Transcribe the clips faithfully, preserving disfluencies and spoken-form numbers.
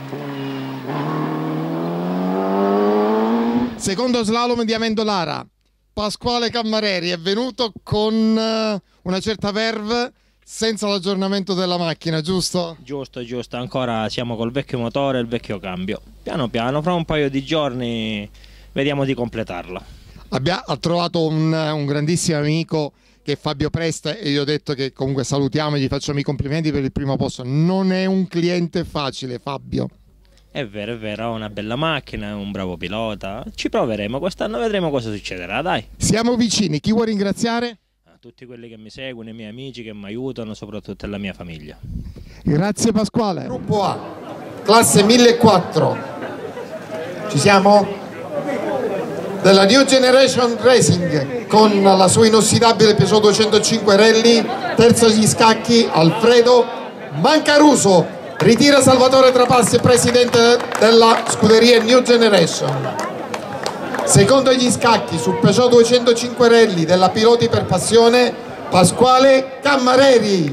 Secondo slalom di Amendolara, Pasquale Cammareri è venuto con una certa verve, senza l'aggiornamento della macchina, giusto? Giusto, giusto, ancora siamo col vecchio motore e il vecchio cambio. Piano piano, fra un paio di giorni vediamo di completarlo. Abbia, ha trovato un, un grandissimo amico che è Fabio Presta, e io ho detto che comunque salutiamo e gli facciamo i complimenti per il primo posto. Non è un cliente facile, Fabio. È vero, è vero, ha una bella macchina, è un bravo pilota. Ci proveremo, quest'anno vedremo cosa succederà, dai. Siamo vicini, chi vuoi ringraziare? A tutti quelli che mi seguono, i miei amici che mi aiutano, soprattutto la mia famiglia. Grazie Pasquale. Gruppo A, classe millequattrocento. Ci siamo? Della New Generation Racing con la sua inossidabile Peugeot duecentocinque Rally, terzo agli scacchi Alfredo Mancaruso. Ritira Salvatore Trapassi, presidente della scuderia New Generation. Secondo agli scacchi su Peugeot duecentocinque Rally della Piloti per Passione Pasquale Cammareri.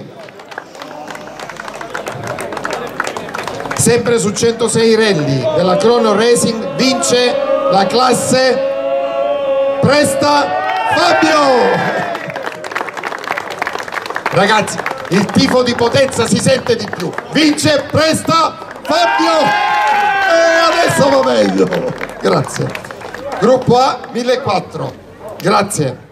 Sempre su centosei Rally della Crono Racing vince la classe Presta Fabio. Ragazzi, il tifo di potenza si sente di più. Vince Presta Fabio. E adesso va meglio. Grazie. Gruppo A millequattrocento. Grazie.